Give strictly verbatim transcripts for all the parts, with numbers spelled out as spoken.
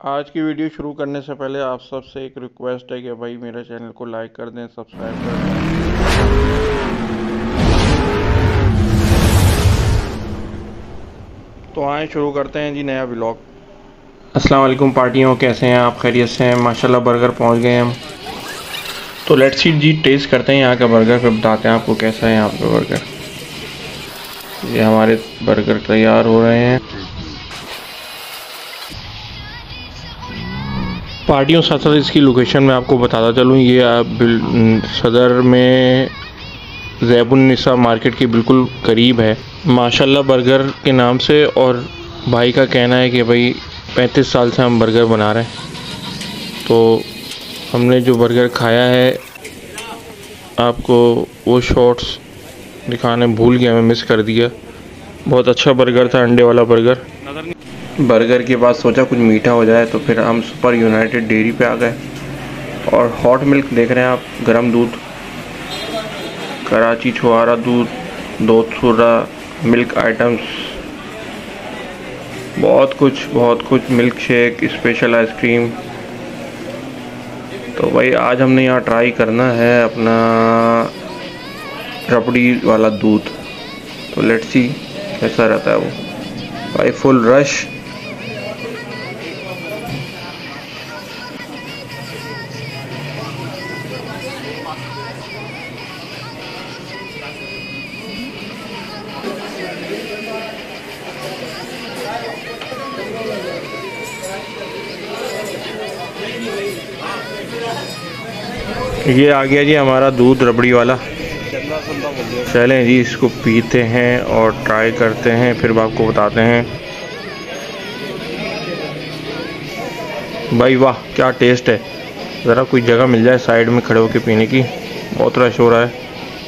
आज की वीडियो शुरू करने से पहले आप सबसे एक रिक्वेस्ट है कि भाई मेरे चैनल को लाइक कर दें, सब्सक्राइब कर दें। तो आए शुरू करते हैं जी नया व्लॉग। अस्सलाम वालेकुम पार्टियों, कैसे हैं आप? खैरियत से हैं? माशाल्लाह बर्गर पहुंच गए हम। तो लेट्स सी जी, टेस्ट करते हैं यहाँ का बर्गर, फिर बताते हैं आपको कैसा है यहाँ पे बर्गर। ये हमारे बर्गर तैयार हो रहे हैं। पार्टियों साथ साथ इसकी लोकेशन मैं आपको बताता चलूँ, ये सदर में ज़ैबुन्निसा मार्केट के बिल्कुल करीब है। माशाल्लाह बर्गर के नाम से, और भाई का कहना है कि भाई पैंतीस साल से हम बर्गर बना रहे हैं। तो हमने जो बर्गर खाया है, आपको वो शॉट्स दिखाने भूल गया, मैं मिस कर दिया। बहुत अच्छा बर्गर था, अंडे वाला बर्गर। बर्गर के बाद सोचा कुछ मीठा हो जाए, तो फिर हम सुपर यूनाइटेड डेयरी पे आ गए और हॉट मिल्क देख रहे हैं आप, गरम दूध, कराची छुआरा दूध, दोधसुरा मिल्क आइटम्स, बहुत कुछ बहुत कुछ, मिल्क शेक, स्पेशल आइसक्रीम। तो भाई आज हमने यहाँ ट्राई करना है अपना रबड़ी वाला दूध। तो लेट्स सी कैसा रहता है वो। भाई फुल रश। ये आ गया जी हमारा दूध रबड़ी वाला। चलें जी, इसको पीते हैं और ट्राई करते हैं, फिर आपको बताते हैं। भाई वाह, क्या टेस्ट है। ज़रा कोई जगह मिल जाए साइड में खड़े होकर पीने की, बहुत रश हो रहा है।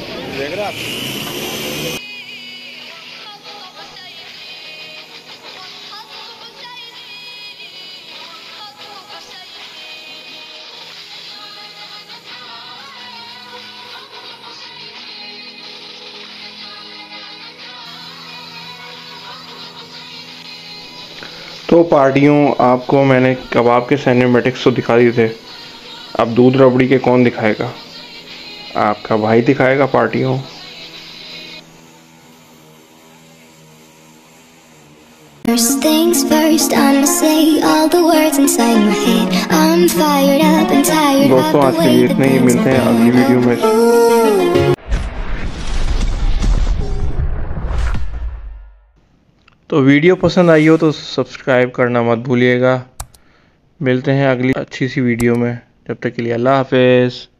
तो पार्टियों, आपको मैंने कबाब के सिनेमैटिक्स तो दिखा दिए थे, अब दूध रबड़ी के कौन दिखाएगा? आपका भाई दिखाएगा पार्टियों। First things first, I'ma say all the words inside my head. I'm fired up and tired. दोस्तों आज के लिए इतने ही, मिलते हैं अगली वीडियो में। तो वीडियो पसंद आई हो तो सब्सक्राइब करना मत भूलिएगा। मिलते हैं अगली अच्छी सी वीडियो में, जब तक के लिए अल्लाह हाफिज़।